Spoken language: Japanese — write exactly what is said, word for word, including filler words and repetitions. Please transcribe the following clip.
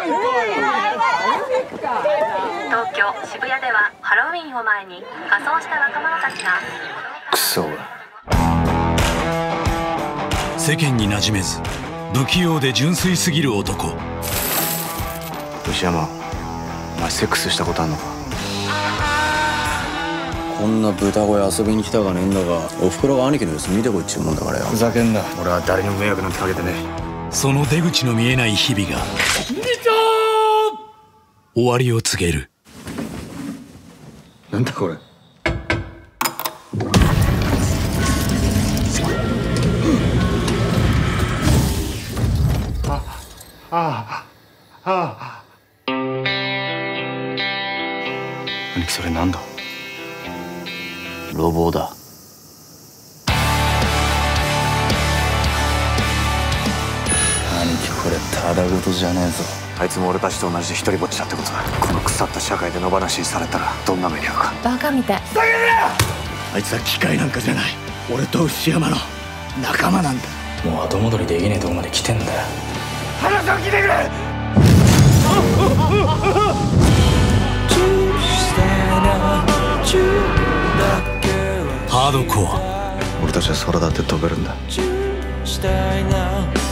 東京渋谷ではハロウィンを前に仮装した若者たちがクソが世間に馴染めず不器用で純粋すぎる男。 牛山、お前セックスしたことあんのか？ こんな豚小屋遊びに来たかねえんだが、おふくろが兄貴の様子見てこいっちゅうもんだからよ。 ふざけんな。俺は誰にも迷惑なんてかけてねえ。その出口の見えない日々が終わりを告げる。 なんだこれ。ああああ。兄貴、それなんだ？ 路傍だ。兄貴、これただごとじゃねえぞ。 あいつも俺たちと同じで一人ぼっちだってことだ。この腐った社会で野放しにされたらどんな目に遭うか。 バカみたい。 あいつは機械なんかじゃない。俺と牛山の仲間なんだ。 もう後戻りできねえとこまで来てんだよ。 話を聞いてくれ。 ハードコア。 俺たちは空だって飛べるんだ。